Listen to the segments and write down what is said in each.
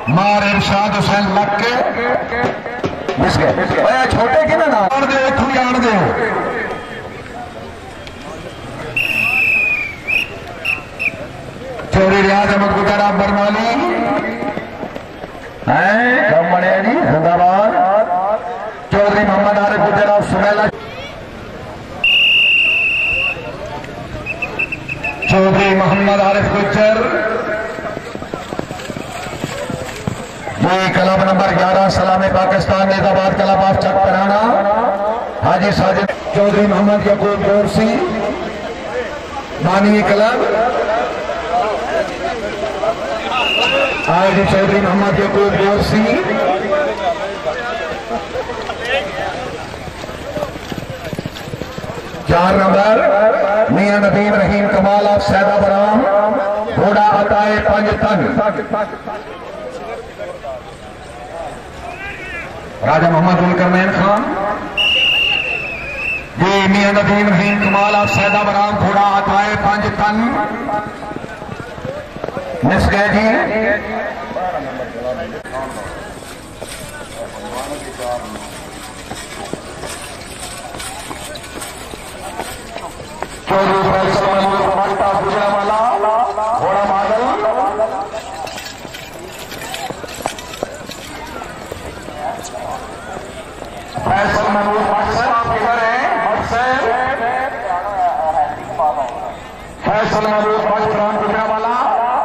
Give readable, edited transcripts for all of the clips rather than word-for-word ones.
मार इरशाद हुसैन लग के मिस गए। छोटे कि ना आन दे खुद आन दे चौधरी रियाज अहमद गुजरा बरनाली है जी जिंदाबाद। चौधरी मोहम्मद आरिफ गुजरा सुमेला चौधरी मोहम्मद आरिफ गुजर ये क्लब नंबर 11 सलाम पाकिस्तान नेताबाद क्लब ऑफ चक पराना हाजी साजिद चौधरी मोहम्मद यकूब गोरसी बानी क्लब हाजी चौधरी मोहम्मद यकूब गोरसी चार number Miyan Nadeem Rahim Kamal of Saida बराम घोड़ा अताए 5 टन राजा मोहम्मद उलकरनैन खान जी मियां नदीम रहीम कमाल ऑफ सैदा बराम घोड़ा अताए 5 टन मिस गए जी। गुजरावाला घोड़ा बादल फैसल महमूद फैसल महमूद पाकिस्तान गुजरावाला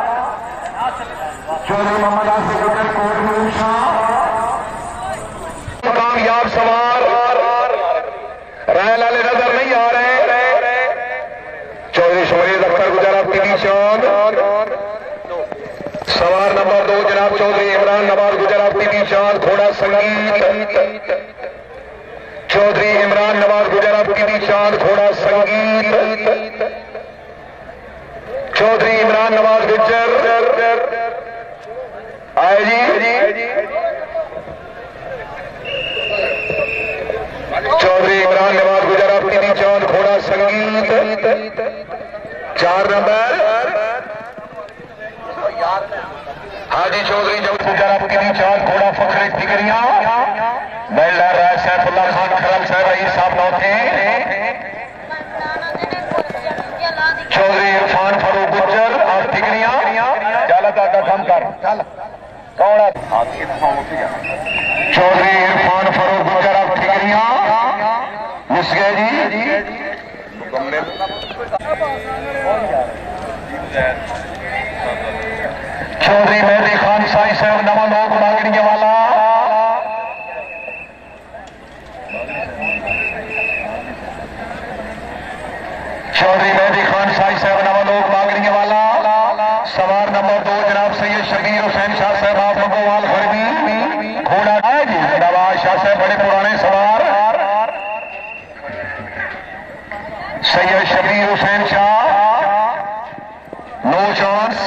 चौधरी मोहम्मद आसिफ गुजर कोट मूसा कामयाब सवार राय लाले नजर नहीं आ रहे। चौधरी शमरीद अख्तर गुजरा की निशान सवार नंबर 2 जनाब चौधरी इमरान नवाज गुजरा की निशान घोड़ा संगीत चौधरी इमरान नवाज गुजरा की निशान घोड़ा संगीत चौधरी इमरान नवाज गुजर आए जी चौधरी इमरान नवाज गुजरा की निशान घोड़ा संगीत 4 नंबर हाजी चौधरी जब गुजरा की निशान घोड़ा फखरे टिकरिया बेलदार राय सैफुल्ला खान खरम साहब रईस साहब लौटे चौधरी इरफान फारूक गुजर और टिकरिया जाला का कम कर चल कौन चौधरी इरफान फारूक गुजर और टिकरिया मिस गए जी। चौधरी मेहदी खान साई साहब नवा लोग मांगने वाला चौधरी मेहदी खान साई साहब नवा लोग मांगने वाला सवार नंबर 2 जनाब सैयद शबीर हुसैन शाह साहब आप लोगोवाल फरमी घोड़ा है जी नवाज शाह साहब बड़े पुराने सवार Syed Shabbir Hussain Shah no chance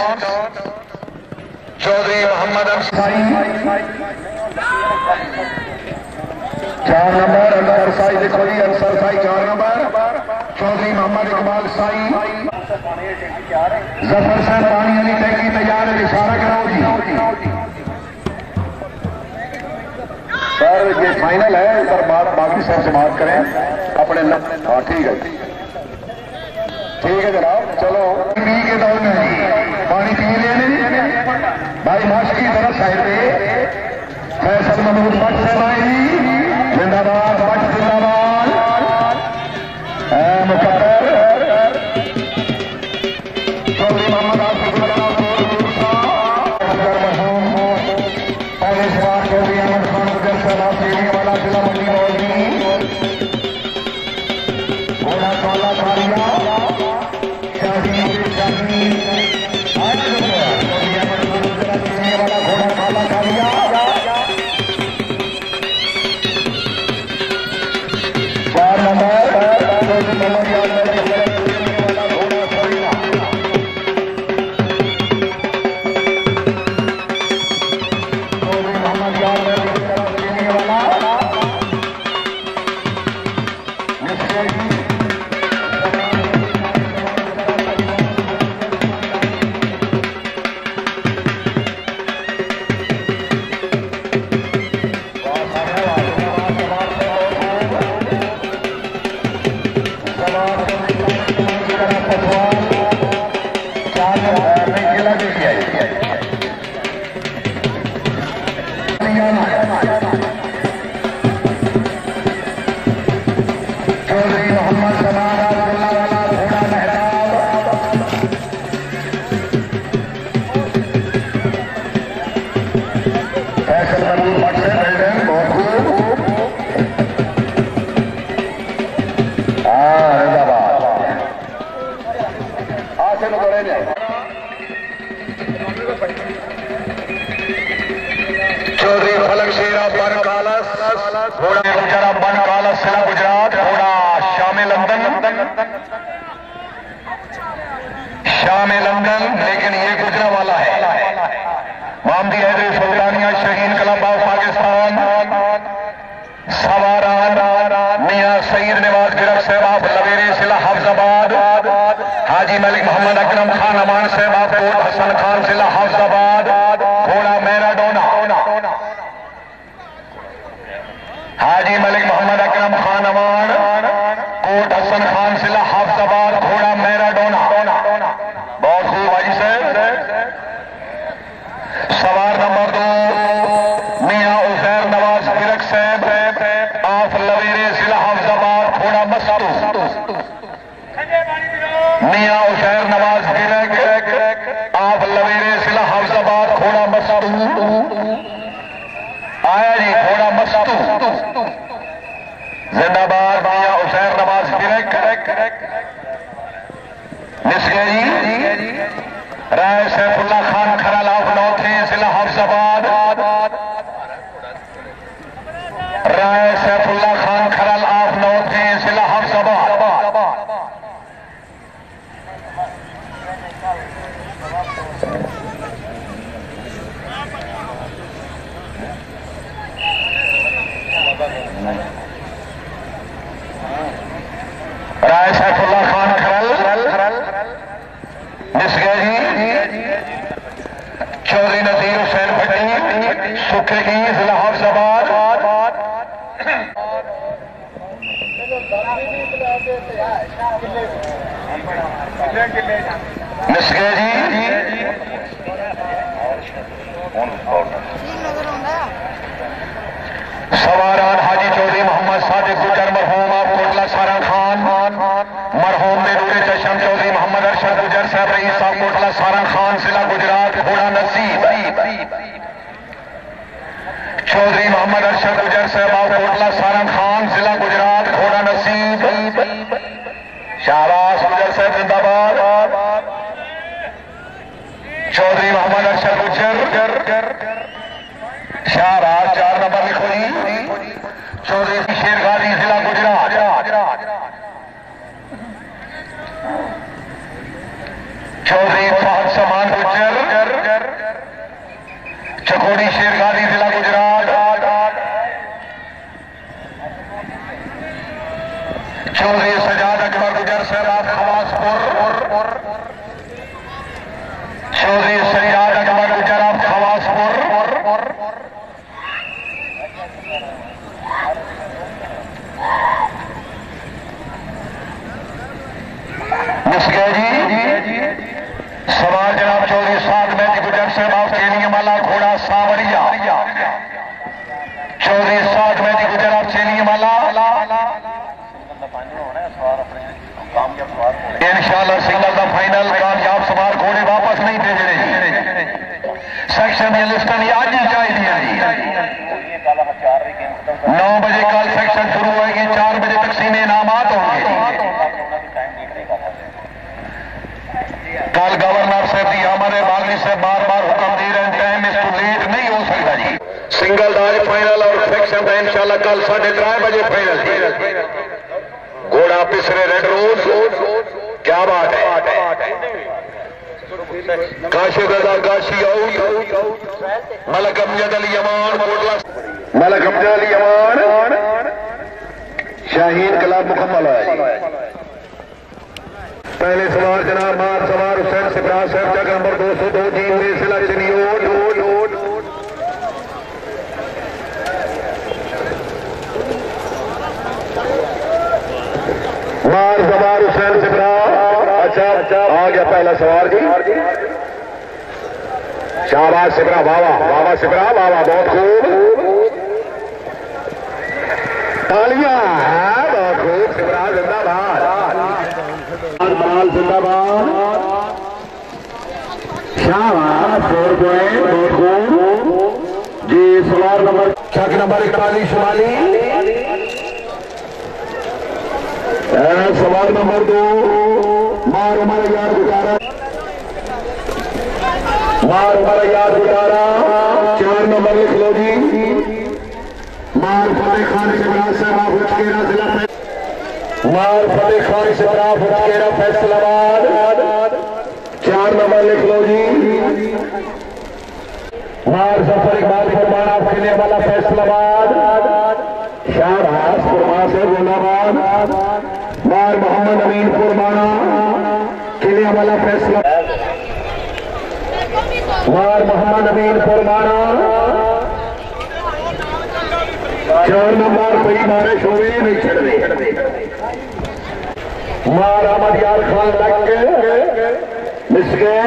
Chaudhry Mohammad Ansari 4 number Ansar साई देखो जी अंसर साई 4 नंबर चौधरी मोहम्मद इकबाल साई जफर साहब पानी अली टैंकी तैयार है इशारा कराओ जी सर ये फाइनल है सर बाकी सर से बात करें अपने हाँ ठीक है जनाब चलो पी के दौर में पानी पी लेने भाई माश की तरफ साइड पे फैसल महमूद भट्ट साहब आए जी जिंदाबाद भट्ट जिंदाबाद मुकद्दर चौधरी मोहम्मद आसिफ पहले सवार चौधरी अहमद खान गुजर सलाह देने वाला जिला मंडी मौलवी घोड़ा काला कालिया शाही चौधरी अहमद खान गुजरा देने वाला घोड़ा काला कालिया घोड़ा गुजरा बन काला सिला गुजरात घोड़ा शाम लंदन लेकिन ये गुजरा वाला है मामदी हैदरी सुल्तानिया शहीन क्लब ऑफ पाकिस्तान सवारान मियां सईद नवाज गिरक साहब लवेरे सिला हफ्जाबाद हाजी मलिक मोहम्मद अकरम खान अमान साहब कोट हसन खान सिला हफ्जाबाद घोड़ा मैराडोना हाजी मलिक मोहम्मद अकरम खान अमान कोट हसन खान सिला हफ्जाबाद घोड़ा मैराडोना बहुत खूब हाजी साहब। सवार नंबर 2 मियां उजैर नवाज गिरक साहब आफ लवेरे जिला हफ्जाबाद घोड़ा मस्तू मियां उजैर नवाज गिरक आफ लवेरे जिला हफ्जाबाद घोड़ा मस्तू आया जी घोड़ा मस्तू जिंदाबाद मियां उजैर नवाज गिरक निसगे जी राय सैफुल्ला खान खरल आफ नौथे जिला हफ्जाबाद राय सैफुल्ला खान खरल आफ नौथे जिला हफ्जाबाद राय सैफुल्ला खान खरल निसगे जी चौधरी नजीर हुसैन भट्टी सुखे की जिला हफ्जाबाद निसगे जी सवारान हाजी चौधरी मोहम्मद सादिक गुजर मरहूम आप कोटला सारा खान मरहूम नूरे चशम चौधरी मोहम्मद अरशद गुजर साहब रईस साहब कोटला सारा खान जिला गुजरात घोड़ा नसीब चौधरी मोहम्मद अरशद गुजर साहब आप कोटला सारा खान जिला गुजरात घोड़ा नसीब शाहबाज गुजर साहब जिंदाबाद चौधरी मोहम्मद अरशद गुजर शाहबाज 4 नंबर लिखो जी चौधरी शेरगाजी जिला गुजरात चौधरी फहद समान गुजर चकोड़ी शेरगाजी जिला गुजरात चौधरी सजाद अकबर गुजर साहब खवासपुर चौधरी सजाद अकबर गुजर आप खवासपुर निसगे जी सवार जनाब चौधरी साद मेहदी गुजर साहब आप चेलियमाला घोड़ा सावरिया चौधरी साद मेहदी गुजर आप चेलियमाला इंशाल्लाह सिंगल का फाइनल कामयाब सवार घोड़े वापस नहीं भेज रहे सेक्शन की लिस्ट आज ही चाहिए 9 बजे कल सेक्शन शुरू होगी 4 बजे तकसीम इनामात होंगे कल गवर्नर साहब जी हमारे बागली से बार बार हुक्म दे रहे हैं टाइम इस टू लेट नहीं हो सकता जी सिंगल आज फाइनल और सेक्शन का इंशाल्लाह कल 3:30 बजे फाइनल घोड़ा पिछले रेड रोज क्या बात है काशी गदा काशी मलक अमजद अली यमान मलक अमजद अली यमान शाहीन क्लब मुकम्मल है पहले सवार जनाब मार सवार हुसैन सिपरा साहब जगह नंबर 202 जी सिला चनियोट मार सवार हुसैन सिपरा अच्छा आ गया पहला सवार जी शाहबाज सिपरा वावा सिपरा वावा बहुत खूब तालियां बहुत खूब सिपरा जिंदाबाद माल जिंदाबाद शाहबाज 4 पॉइंट बहुत खूब जी सवार नंबर छक नंबर 41 शुमाली सवाल नंबर 2 मार हमारा याद गुजारा मार हमारा याद गुजारा 4 नंबर लिख लो जी मार फतेह खान मार फतेह खान से बराबर केरा फैसलाबाद 4 नंबर लिख लो जी। मार सफर इकबाल फरमाना खेलने वाला फैसलाबाद शाहबाज फरमा से गोलाबाद। मार मोहम्मद अमीन फरमाना खेलने वाला फैसला। मार मोहम्मद अमीन फरमाना 4 नंबर कोई बारिश हुई नहीं छड़ रही। मार अहमद यार खान लग मिस गए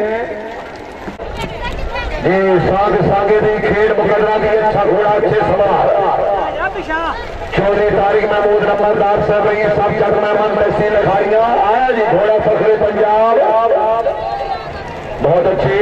जी। सागे दी खेड़ मुकदरा की अच्छा घोड़ा अच्छे सवार चौधरी तारिक महमूद नंबरदार साहब रही सब जग मेहमान पैसे लिखाइया आया जी। घोड़ा फखरे पंजाब बहुत अच्छे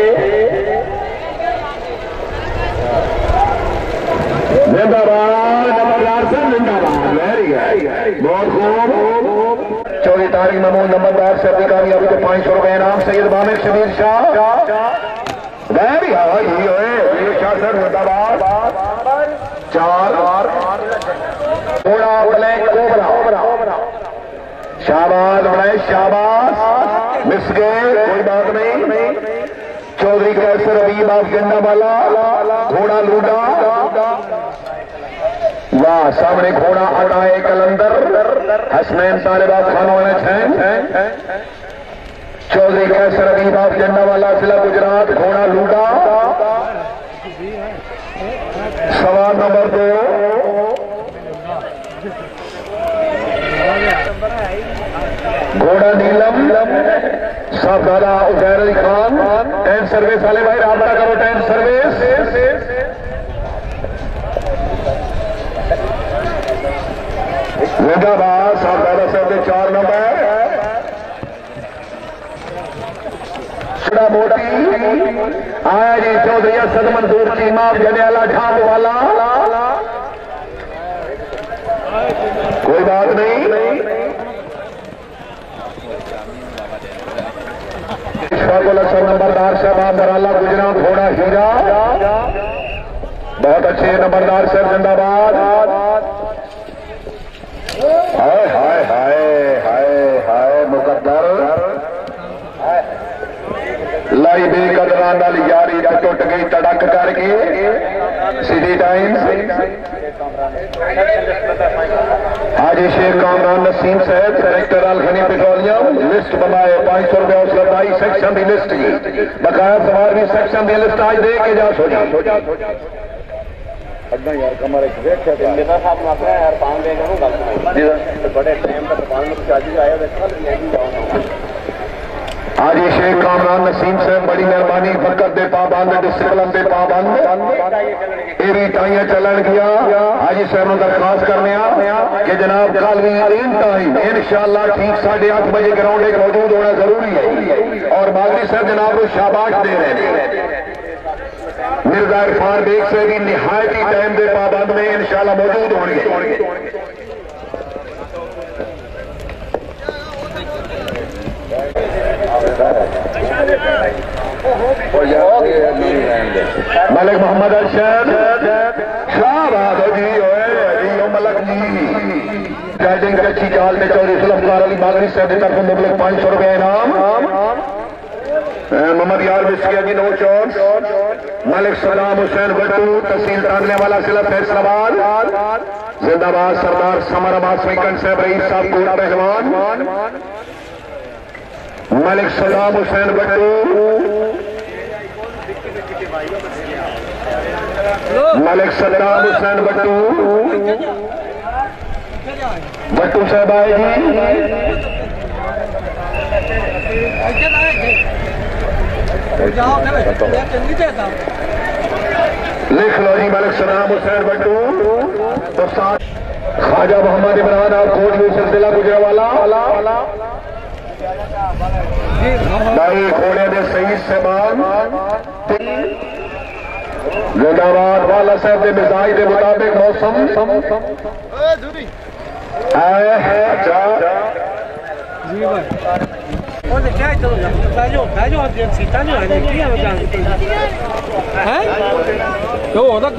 जिंदाबाद नंबरदार साहब जिंदाबाद वेरी बहुत खूब। चौधरी तारिक महमूद नंबरदार साहब की कामयाबी को 500 रुपए इनाम। सैयद बामिर शबीर शाह वेरी शाह सर जिंदाबाद 4 घोड़ा ब्लैक कोबरा शाबाश बनाए शाबाश मिस गए कोई बात नहीं। चौधरी कैसर अबीब आप गंडा वाला घोड़ा लूडा वाह सामने घोड़ा अटाए कलंदर हसनैन तालिबात खान वाले छः। चौधरी कैसर अबीब आप गंडा वाला जिला गुजरात घोड़ा लूडा। सवाल नंबर 2 घोड़ा नीलम साहबजादा उजैर अली खान। 10 सर्विस वाले भाई राबता करो 10 सर्विस। जिंदाबाद साहबजादा साहब के 4 नंबर छड़ा मोटी आया जी। चौधरी असद मंसूर चीमा जनेला ढाब वाला कोई बात नहीं। नंबरदार साहब बराला गुजरात घोड़ा हीरा बहुत अच्छे नंबरदार साहब जिंदाबाद। हाय हाय हाय हाय हाय मुकद्दर लाई बेकदरा नाल यारी टुट गई तड़क करके सिटी टाइम्स। हाजी शेख कामरान नसीम साहब director Al Ghani petroleum list बनाए 500 रुपया उसका 22 सेक्शन की लिस्ट की बकाया सवार भी सेक्शन की लिस्ट आज दे के जा सो यार कमरे यार पान बड़े टाइम तक आया आज शेख कामरान नसीम साहब बड़ी मेहरबानी फकत दे पाबंद डिसिप्लिन दे पाबंद एरी टाइया चलन गया हाजी साहब को दरखास्त करने कि जनाब कल भी इन टाइम इंशाअल्लाह ठीक 8:30 बजे ग्राउंड एक मौजूद होना जरूरी है। और बागरी साहब जनाब को शाबाश दे रहे हैं। मिर्जा इरफान बेग साहब की निहायती टाइम के पाबंद में इंशाअल्लाह मौजूद होंगे। मलिक मोहम्मद अरशद शाहबाद जी मलक जी गाइडिंग अच्छी चाल में चौधरी सुल्फकार अली बागरी साहब की तरफ मुबलक 500 रुपया इनाम। मोहम्मद यार बिस्किया जी 9 चौक। मलिक सलाम हुसैन भट्टू तहसील तानने वाला जिला फैसलाबाद जिंदाबाद। सरदार समर अब्बास वेंकट साहब रईस साहब कोटा पहलवान। मलिक सलाम हुसैन भट्टू मलिक सलाम हुसैन भट्टू भट्टू साहब आए जी। लिख लो जी मलिक सलाम हुसैन भट्टू तो साथ ख्वाजा मोहम्मद इमरान और कोट यूसुफ जिला गुजरावाला भाई घोड़े ने सही सामान जिंदाबाद वाला साहब के मिजाज के मुताबिक मौसम अच्छा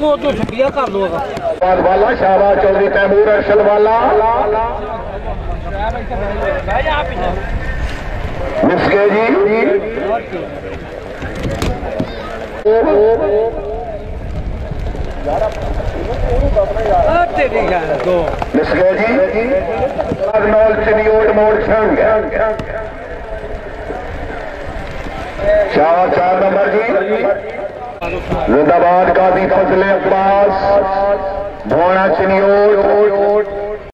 वाला शाहबाज चौधरी तैमूर अरशद वाला मिस के जी मिस के जी नौल चिनियोट मोड़ छंग 4 नंबर जी जिंदाबाद काजी फजले अब्बास भोना चिनियोट